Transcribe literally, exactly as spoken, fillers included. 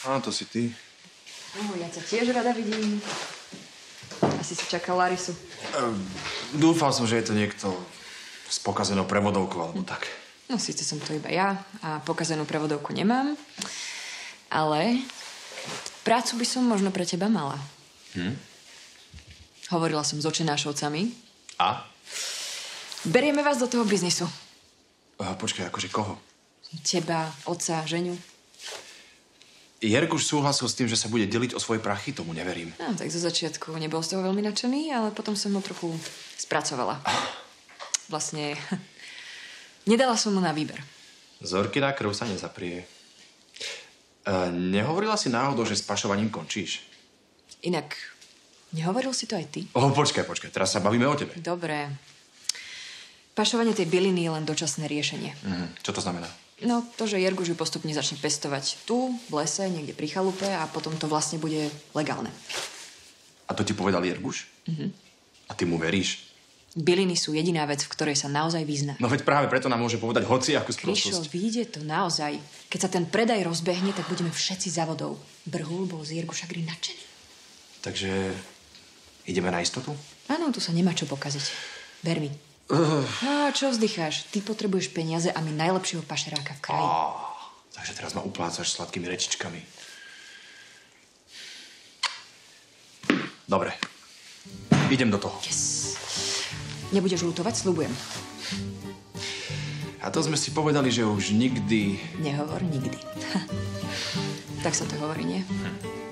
Áno, to si ty. No, ja ťa tiež rada vidím. Asi si čakal Larisu. Um, dúfal som, že je to niekto s pokazenou prevodovkou, alebo tak. No, síce som to iba ja a pokazenú prevodovku nemám, ale prácu by som možno pre teba mala. Hm? Hovorila som s očenášovcami. A? Berieme vás do toho biznisu. Uh, počkaj, akože koho? Teba, otca, Žeňu. Jerguš súhlasil s tým, že sa bude deliť o svoje prachy? Tomu neverím. No, tak zo začiatku nebol z toho veľmi nadšený, ale potom som ho trochu spracovala. Vlastne nedala som mu na výber. Zorkina krv sa nezaprie. Uh, nehovorila si náhodou, že s pašovaním končíš? Inak, nehovoril si to aj ty? Oh, počkaj, počkaj, teraz sa bavíme o tebe. Dobre. Pašovanie tej byliny je len dočasné riešenie. Mhm. Čo to znamená? No, to, že Jerguš ju postupne začne pestovať tu, v lese, niekde pri chalupe a potom to vlastne bude legálne. A to ti povedal Jerguš? Mhm. A ty mu veríš? Byliny sú jediná vec, v ktorej sa naozaj vyzná. No veď práve preto nám môže povedať hociakú Krišo, sprostosť. vyjde to naozaj. Keď sa ten predaj rozbehne, tak budeme všetci za vodou. Brhul bol z Jerguša Gry nadšený. Takže ideme na istotu? Áno, tu sa nemá čo pokaziť. Ver mi. Uh. A čo vzdycháš? Ty potrebuješ peniaze a my najlepšieho pašeráka v kraji. Oh, takže teraz ma uplácaš sladkými rečičkami. Dobre. Idem do toho. Yes. Nebudeš ľutovať, sľubujem. A to sme si povedali, že už nikdy... Nehovor nikdy. Tak sa to hovorí, nie? Hm.